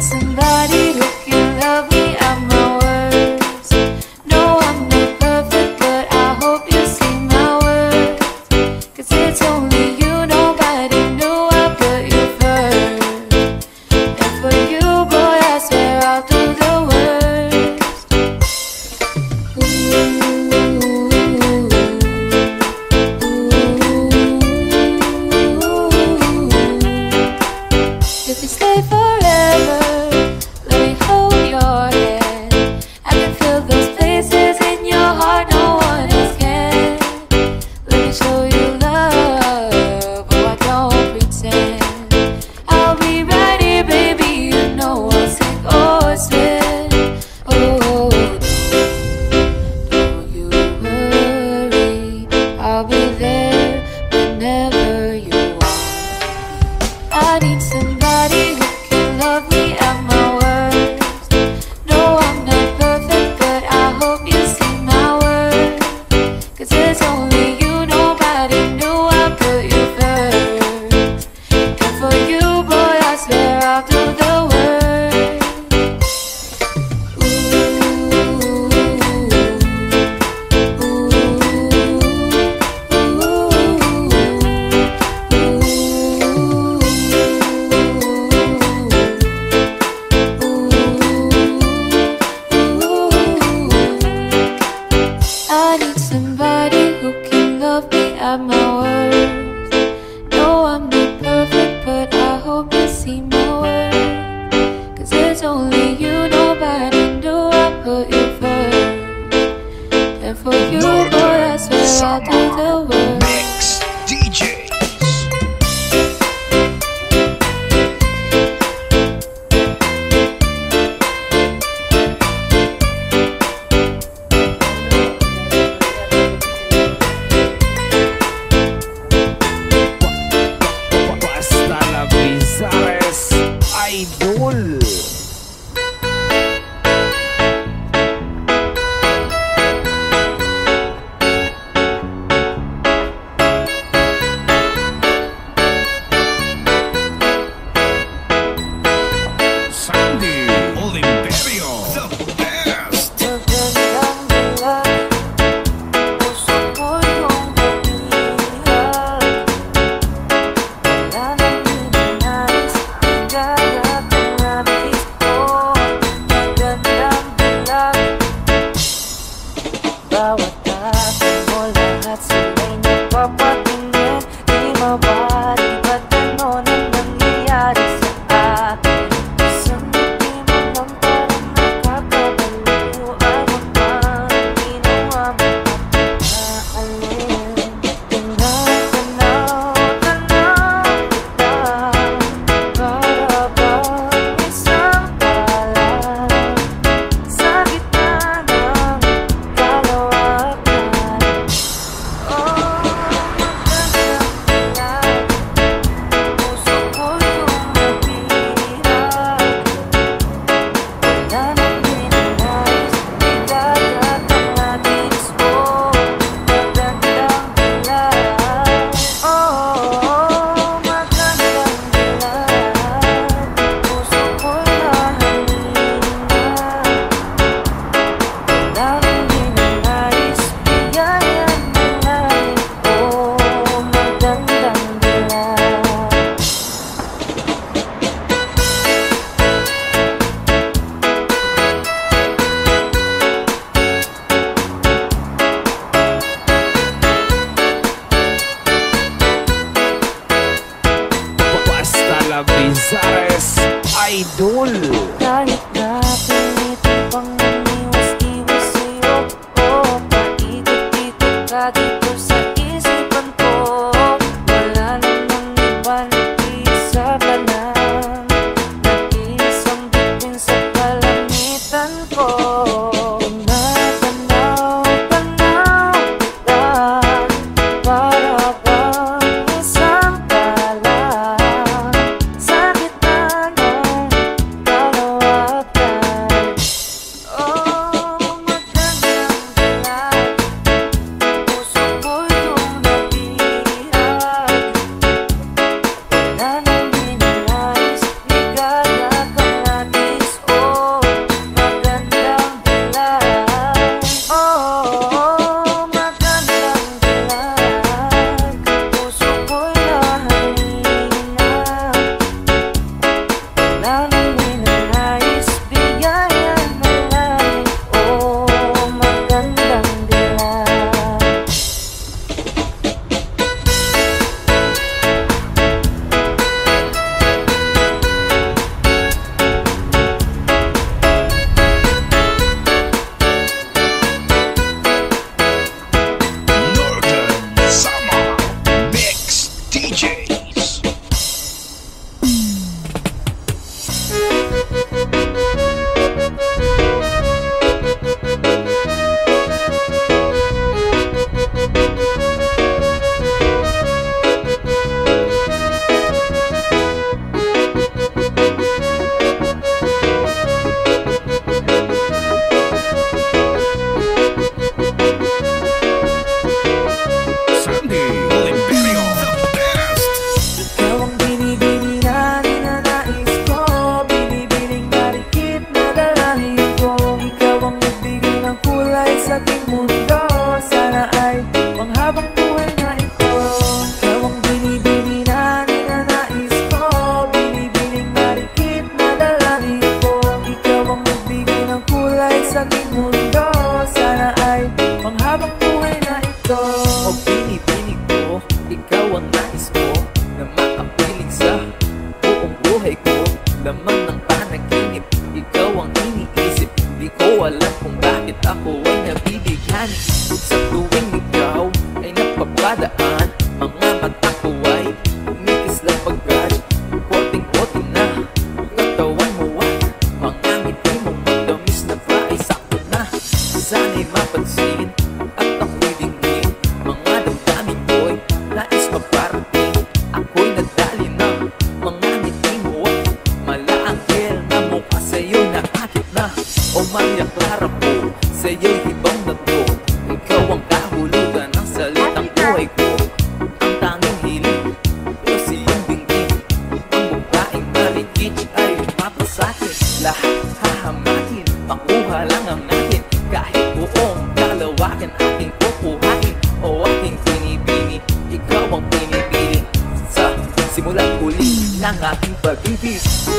somebody who can love me at my worst. No, I'm not perfect, but I hope you see my worth. 'Cause it's only you, nobody knew I put you first. And for you, boy, I swear I'll do the worst. If you stay forever, let me hold your hand. I can feel those places in your heart no one else can. Let me show you love, oh I don't pretend. I'll be right here, baby, you know I'll sink or swim. Oh, don't you worry, I'll be there whenever you want. I need somebody who can love me at my worst. No, I'm not perfect, but I hope you see my worth. 'Cause there's only you, nobody knew I put you first. And for you, boy, I swear I'll do the worst. I need somebody who can love me at my worst. No, I'm not perfect, but I hope you see my worth. 'Cause there's only you, nobody knew I put you first. And for you, boy, I swear I'll do the worst. Mix DJs. Basta la Bizares Idol. Sandy Oliverio, the best. Magandang bulan, puso ko yung pag-iyak. Wala nang ninanais, higayat ang labis ko. Magandang bulan, bawat atin mo lahat sila'y nagpapatingin. Di mabali ba't ano nang nangyayari sa atin? Isang ngiti mo lang parang nakakabaliw. Ano bang ginawa mo at naalin? Tinatanaw, tanaw kita, para bang isang palang sa gitna ng kalawakan. Oh, magandang bulan, puso ko yung nabihag. Wala nang ninanais, higayat ang labis mo. Magandang bulan, oh, magandang bulan, puso ko'y mahalimutan. Wala nang ninanais, higayat ang langit ko. Magandang bulan. Basta la Bizares Idol. Kahit na pilitin pang umiwas-iwas sa'yo, oh, paikot-ikot ka dito sa isipan ko. Wala namang iba, nag-iisa ka lang, nag-iisang bituin sa kalangitan ko. Tinatanaw, tanaw kita, para bang isang palang sa gitna ng kalawakan. Maria Clara po, sa'yo'y hibang na to. Ikaw ang kahulugan ng salitang buhay ko. Ang tanging hiling, pero siling dinggin. Ang babaeng maligid ay mapasakin. Lahat hahamakin, makuha lang ang akin. Kahit buong kalawakan ating kukuhain. O aking pinipili, ikaw ang pinipili. Sa simulang huli ng aking pag-ibig.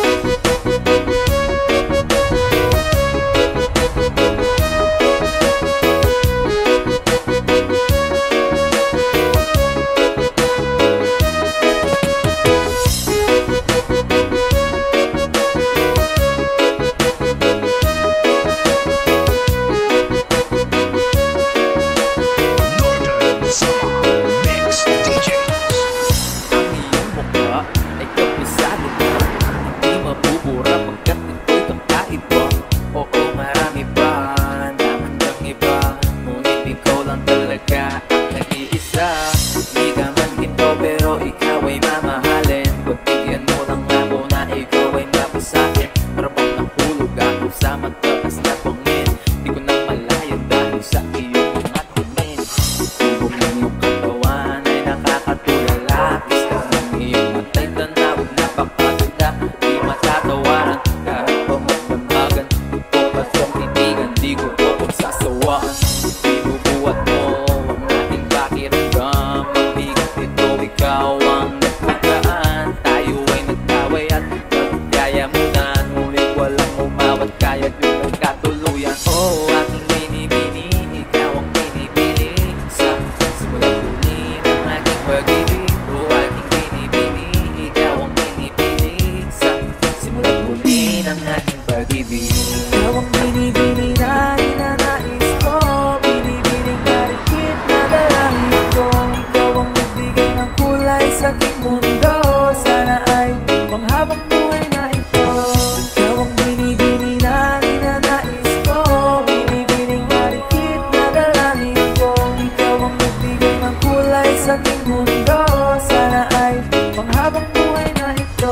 Northern Summer Mix DJs. Ang iyong mukha ay kapisado ko. Hindi mabubura pagkat ito'y kakaiba. Oo, marami pa naman ng iba, ngunit ikaw lang talaga ang nag-iisa. Di ka man ginto pero ikaw ay mamahalin. Pagbigyan mo lang ako na ikaw ay mapasakin. Para bang nahulog ako sa mataas na pangin. Di ko na malaya dahil sa iyong mga tingin. Tubog ng iyong katawan ay nakakatulala. Gusto ng iyong matay tanaw, napakaganda. Di matatawaran kahit pa magdamagan. Ito pa siyang titigan, di ko po pagsasawaan. Binubuhat mo ang ating pakiramdam. Mabigat ito, ikaw ang nagpagaan. Tayo ay nagkaway at nagkaya mo na. Ngunit walang umawat kaya din ang katuluyan. Oh, aking binibini, ikaw ang pinipili. Sa simulang huli ng aking pag-ibig. Oh, aking binibini, ikaw ang pinipili. Sa simulang huli ng aking pag-ibig. Ikaw ang binibini na ninanais ko. Binibining marikit na dalangin ko. Ikaw ang nagbigay ng kulay sa aking mundo. Sana ay panghabang buhay na ito. Ikaw ang binibini na ninanais ko. Binibining marikit na dalangin ko. Ikaw ang nagbigay ng kulay sa aking mundo. Sana ay panghabang buhay na ito.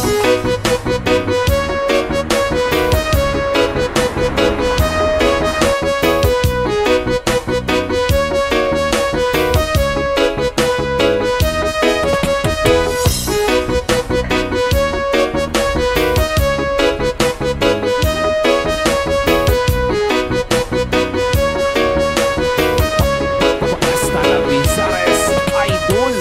Hasta la Vizares Idol.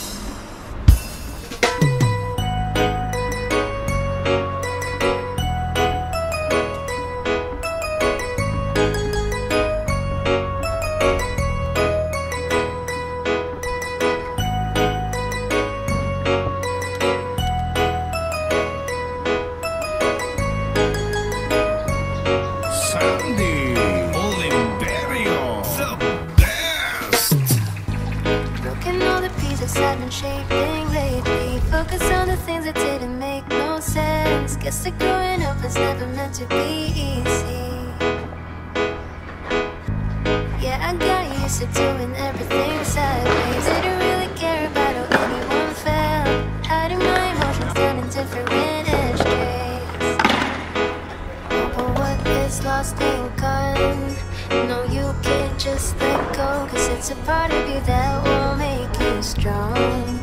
Sandy Oliverio, the best. Look at all the pieces I've been shaping lately. Focus on the things that didn't make no sense. Guess that growing up was never meant to be easy. Yeah, I got used to doing everything sideways. Didn't really care about how anyone felt. Hiding my emotions down in different ashtrays. But what is lost ain't gone. No, you can't just let go. Cause it's a part of you that will make you strong.